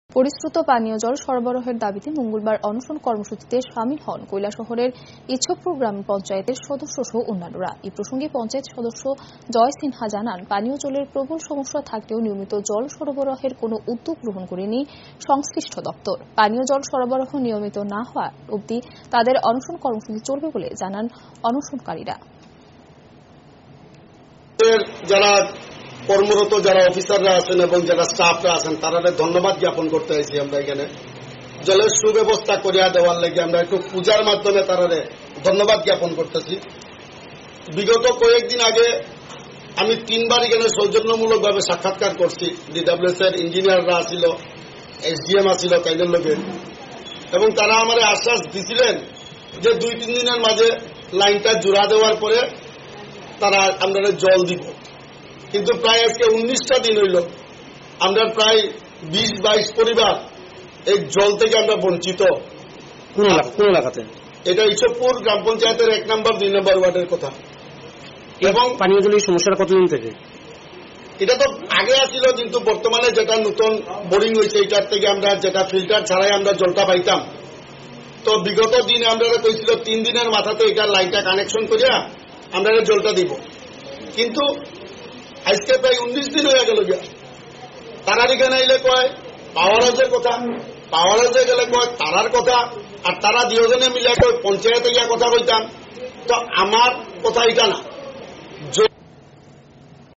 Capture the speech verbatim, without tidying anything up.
পরিশ্রুত পানীয় জল সরবরাহের দাবিতে মঙ্গলবার অনশন কর্মসূচিতে শামিল হন কৈলাসহরের ইচ্ছবপুর গ্রাম পঞ্চায়েতের সদস্য সহ অন্যান্যরা। এই প্রসঙ্গে পঞ্চায়েত সদস্য জয় সিনহা জানান, পানীয় জলের প্রবল সমস্যা থাকলেও নিয়মিত জল সরবরাহের কোনো উদ্যোগ গ্রহণ করেনি সংশ্লিষ্ট দপ্তর। পানীয় জল সরবরাহ নিয়মিত না হওয়া অবধি তাদের অনশন কর্মসূচি চলবে বলে জানান অনশনকারীরা। যারা কর্মরত যারা অফিসাররা আছেন এবং যারা স্টাফরা আছেন তারা ধন্যবাদ জ্ঞাপন করতে আইছি। আমরা এখানে জলের সুব্যবস্থা করিয়া দেওয়ার লাগে আমরা একটু পূজার মাধ্যমে তারা ধন্যবাদ জ্ঞাপন করতেছি। বিগত কয়েকদিন আগে আমি তিনবার এখানে সৌজন্যমূলক ভাবে সাক্ষাৎকার করছি। ডিডব্লিউএস এর ইঞ্জিনিয়াররা আসিল, এসডিএম আসিল তাইদের লোকে, এবং তারা আমার আশ্বাস দিছিলেন যে দুই তিন দিনের মাঝে লাইনটা জোড়া দেওয়ার পরে তারা আমরা জল দিব। কিন্তু প্রায় আজকে উনিশটা দিন হইল, আমরা প্রায় বিশ বাইশ পরিবার এই জল থেকে আমরা বঞ্চিত। কোন এলাকাতে? এটা ইচ্ছবপুর গ্রাম পঞ্চায়েতের এক নম্বর দুই নম্বর ওয়ার্ডের কথা। এবং পানীয় জলের সমস্যাটা কতদিন থেকে? এটা তো আগে আসছিল, কিন্তু বর্তমানে যেটা নতুন বোরিং হয়েছে এটার থেকে আমরা যেটা ফিল্টার ছাড়াই আমরা জলটা পাইতাম। তো বিগত দিনে আমরা কইছিল তিন দিনের মাথাতে এটা লাইনটা কানেকশন করিয়া আমরা জলটা দিব, কিন্তু আজকে প্রায় উনিশ দিন হয়ে গেল গিয়া। তারা এখানে এলে কয় পাওয়ার হাউসের কথা, পাওয়ার হাউসে গেলে কয় তারার কথা, আর তারা দুজনে মিলে কয় পঞ্চায়েতে গিয়া কথা কইতাম। তো আমার কথা এটা না।